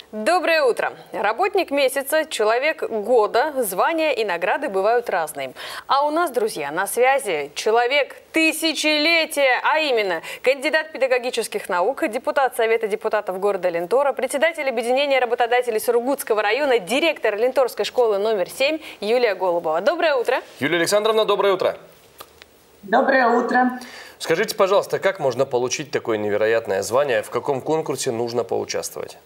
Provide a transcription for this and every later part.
Доброе утро! Работник месяца, человек года, звания и награды бывают разные. А у нас, друзья, на связи человек тысячелетия, а именно кандидат педагогических наук, депутат Совета депутатов города Линтора, председатель объединения работодателей Сургутского района, директор Линторской школы номер 7 Юлия Голубова. Доброе утро! Юлия Александровна, доброе утро! Доброе утро! Скажите, пожалуйста, как можно получить такое невероятное звание, в каком конкурсе нужно поучаствовать?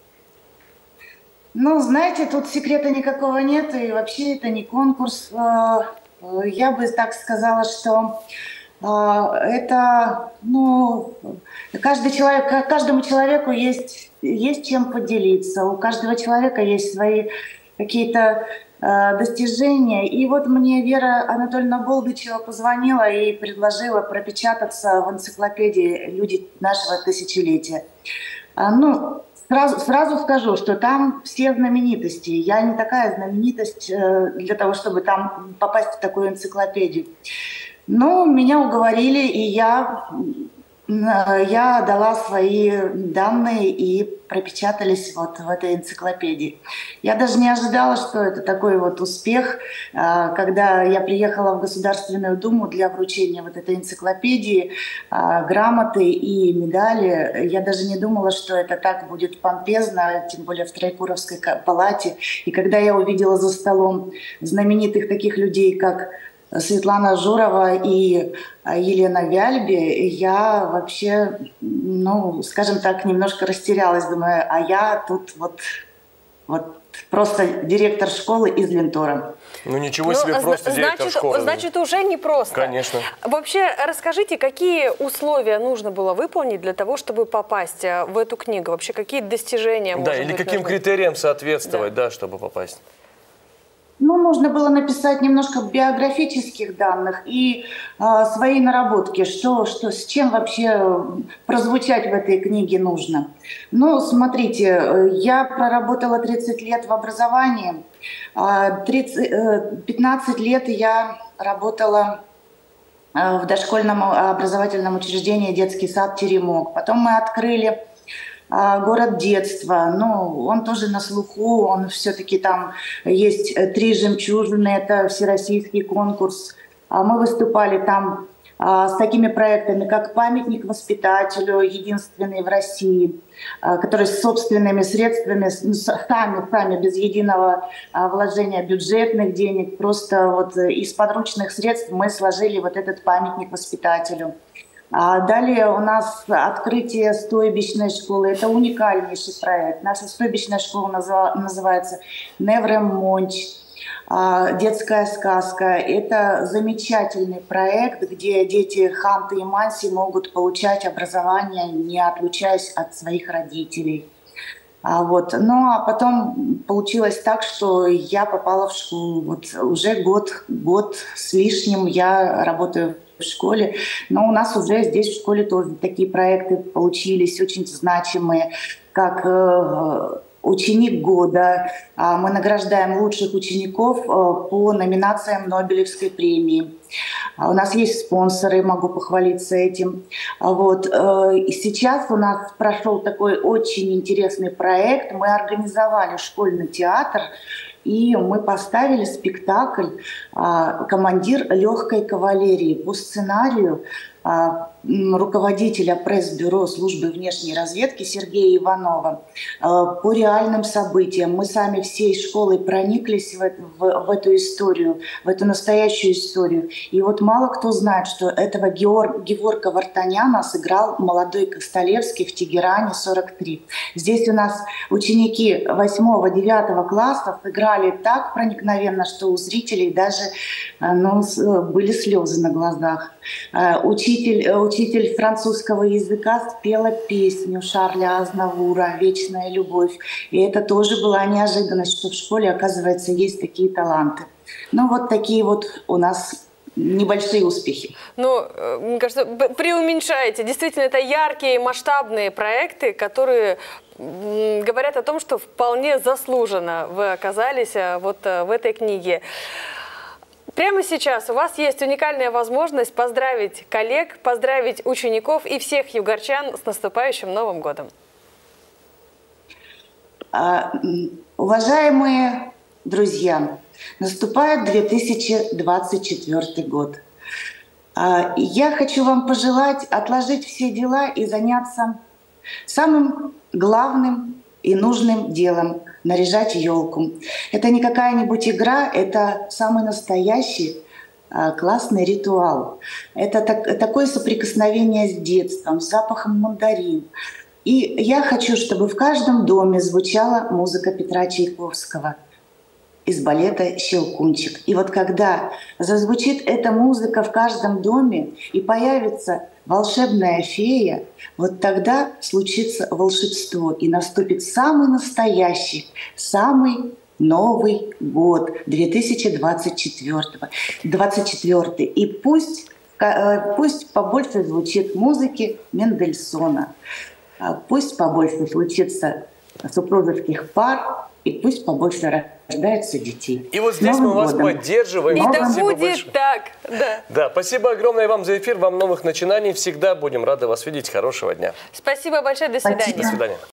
Ну, знаете, тут секрета никакого нет, и вообще это не конкурс. Я бы так сказала, что это, каждому человеку есть чем поделиться, у каждого человека есть свои какие-то достижения. И вот мне Вера Анатольевна Болдычева позвонила и предложила пропечататься в энциклопедии «Люди нашего тысячелетия». Сразу скажу, что там все знаменитости. Я не такая знаменитость для того, чтобы там попасть в такую энциклопедию. Но меня уговорили, и я дала свои данные и пропечатались вот в этой энциклопедии. Я даже не ожидала, что это такой вот успех. Когда я приехала в Государственную Думу для вручения вот этой энциклопедии, грамоты и медали, я даже не думала, что это так будет помпезно, тем более в Троекуровской палате. И когда я увидела за столом знаменитых таких людей, как Светлана Журова и Елена Вяльби, я вообще, скажем так, немножко растерялась, думаю, а я тут вот просто директор школы из Линтора. Ну ничего себе, просто директор школы. Значит, уже не просто. Конечно. Вообще, расскажите, какие условия нужно было выполнить для того, чтобы попасть в эту книгу? Вообще, какие достижения, Да, или каким критериям соответствовать, чтобы попасть? Нужно было написать немножко биографических данных и свои наработки, с чем вообще прозвучать в этой книге нужно. Смотрите, я проработала 30 лет в образовании, 15 лет я работала в дошкольном образовательном учреждении «Детский сад Теремок». Потом мы открыли город детства, он тоже на слуху, он все-таки там есть 3 жемчужины, это всероссийский конкурс. Мы выступали там с такими проектами, как памятник воспитателю, единственный в России, который с собственными средствами, сами без единого вложения бюджетных денег, просто вот из подручных средств мы сложили вот этот памятник воспитателю. Далее у нас открытие стойбищной школы. Это уникальнейший проект. Наша стойбищная школа называется «Невремонч», детская сказка. Это замечательный проект, где дети Ханты и Манси могут получать образование, не отлучаясь от своих родителей. А потом получилось так, что я попала в школу. Вот уже год с лишним я работаю в школе, но у нас уже здесь в школе тоже такие проекты получились, очень значимые, как «Ученик года». Мы награждаем лучших учеников по номинациям Нобелевской премии. У нас есть спонсоры, могу похвалиться этим. И сейчас у нас прошел такой очень интересный проект. Мы организовали школьный театр, и мы поставили спектакль «Командир легкой кавалерии» по сценарию руководителя пресс-бюро службы внешней разведки Сергея Иванова. По реальным событиям мы сами всей школой прониклись в эту историю, в эту настоящую историю. И вот мало кто знает, что этого Геворка Вартаняна сыграл молодой Костолевский в Тегеране 43. Здесь у нас ученики 8-9 классов играли так проникновенно, что у зрителей даже были слезы на глазах. Учитель французского языка спела песню Шарля Азнавура «Вечная любовь». И это тоже была неожиданность, что в школе, оказывается, есть такие таланты. Вот такие вот у нас небольшие успехи. Мне кажется, преуменьшаете. Действительно, это яркие, масштабные проекты, которые говорят о том, что вполне заслуженно вы оказались вот в этой книге. Прямо сейчас у вас есть уникальная возможность поздравить коллег, поздравить учеников и всех югорчан с наступающим Новым годом. Уважаемые друзья, наступает 2024 год. Я хочу вам пожелать отложить все дела и заняться самым главным и нужным делом — наряжать елку. Это не какая-нибудь игра, это самый настоящий классный ритуал. Это такое соприкосновение с детством, с запахом мандарин. И я хочу, чтобы в каждом доме звучала музыка Петра Чайковского из балета «Щелкунчик». И вот когда зазвучит эта музыка в каждом доме и появится волшебная фея, вот тогда случится волшебство и наступит самый настоящий, самый Новый год 2024. И пусть побольше звучит музыки Мендельсона, пусть побольше случится супружеских пар, и пусть побольше рождается детей. И вот здесь мы вас поддерживаем. И да Спасибо будет большое. так. Да. Да, спасибо огромное вам за эфир, вам новых начинаний. Всегда будем рады вас видеть. Хорошего дня. Спасибо большое, до свидания. Спасибо. До свидания.